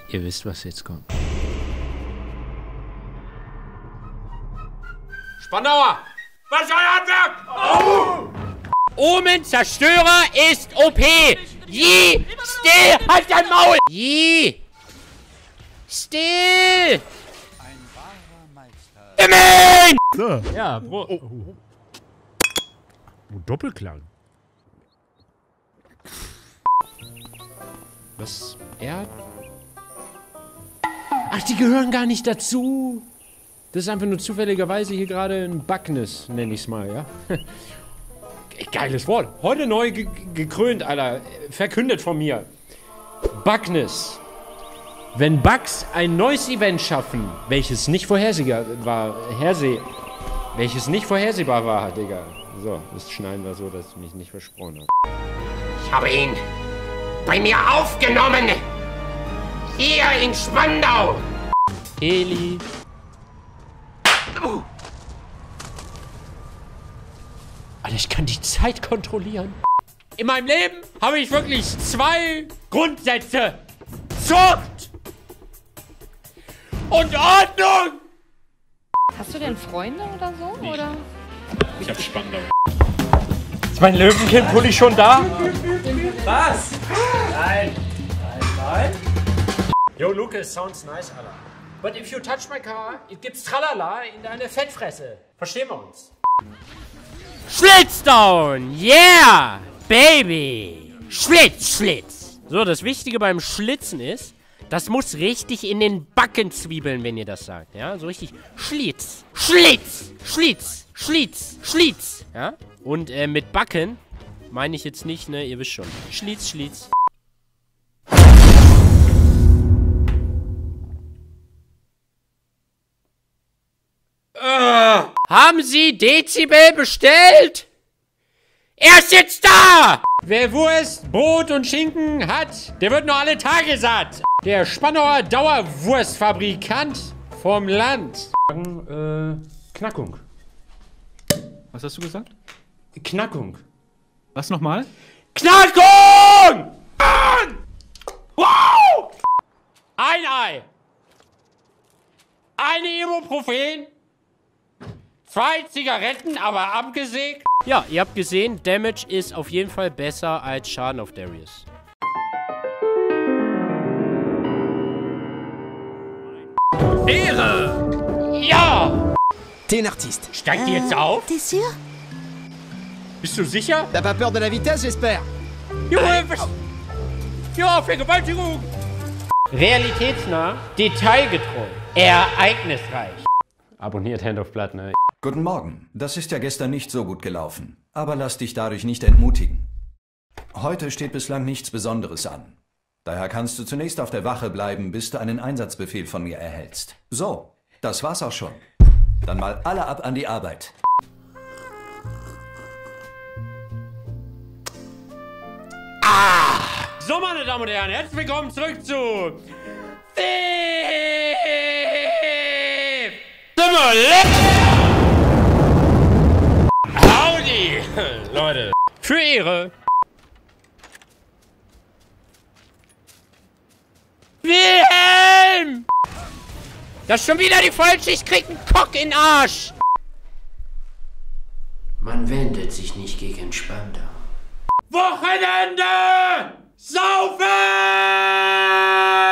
Ihr wisst, was jetzt kommt. Spandauer! Was ist euer Handwerk? Oh! Omen-Zerstörer ist OP! Yi! Still! Halt dein Maul! Yi! Still! Immen! So. Ja, Bro. Oh, Doppelklang. Was? Er? Ach, die gehören gar nicht dazu. Das ist einfach nur zufälligerweise hier gerade ein Backnis, nenne ich es mal, ja? Geiles Wort. Heute neu gekrönt, Alter. Verkündet von mir. Backnis. Wenn Bugs ein neues Event schaffen, welches nicht vorhersehbar war, Digga. So, das schneiden wir so, dass ich mich nicht versprochen habe. Ich habe ihn bei mir aufgenommen. Hier in Spandau. Eli. Alter, ich kann die Zeit kontrollieren. In meinem Leben habe ich wirklich 2 Grundsätze. Zucht und Ordnung. Hast du denn Freunde oder so? Nee. Oder? Ich hab Spandau. Ist mein Löwenkind-Pulli schon da? Was? Nein. Nein. Yo, Lucas, sounds nice, Alter. But if you touch my car, it gives Tralala in deine Fettfresse. Verstehen wir uns? Schlitzdown! Yeah! Baby! Schlitz! So, das Wichtige beim Schlitzen ist, das muss richtig in den Backen zwiebeln, wenn ihr das sagt. Ja, so richtig Schlitz! Ja? Und mit Backen meine ich jetzt nicht, ne, ihr wisst schon. Schlitz. Haben Sie Dezibel bestellt? Er ist jetzt da! Wer Wurst, Brot und Schinken hat, der wird noch alle Tage satt. Der Spandauer Dauerwurstfabrikant vom Land. Knackung. Was hast du gesagt? Knackung. Was nochmal? Knackung! Wow! Ein Ei. Eine Ibuprofen. 2 Zigaretten, aber abgesägt. Ja, ihr habt gesehen, Damage ist auf jeden Fall besser als Schaden auf Darius. Ehre! Ja! T'es un artiste. Steigt die jetzt auf? T'es sûr? Bist du sicher? T'as pas peur de la vitesse, j'espère? Junge, was? Ja, Vergewaltigung! Realitätsnah, detailgetreu, ereignisreich. Abonniert Hand of Blood, ne? Guten Morgen. Das ist ja gestern nicht so gut gelaufen. Aber lass dich dadurch nicht entmutigen. Heute steht bislang nichts Besonderes an. Daher kannst du zunächst auf der Wache bleiben, bis du einen Einsatzbefehl von mir erhältst. So, das war's auch schon. Dann mal alle ab an die Arbeit. So, meine Damen und Herren, herzlich willkommen zurück zu Howdy, Leute. Für Ehre. Wilhelm! Das ist schon wieder die falsche, ich krieg einen Kock in den Arsch. Man wendet sich nicht gegen Spandau. Wochenende! Saufen!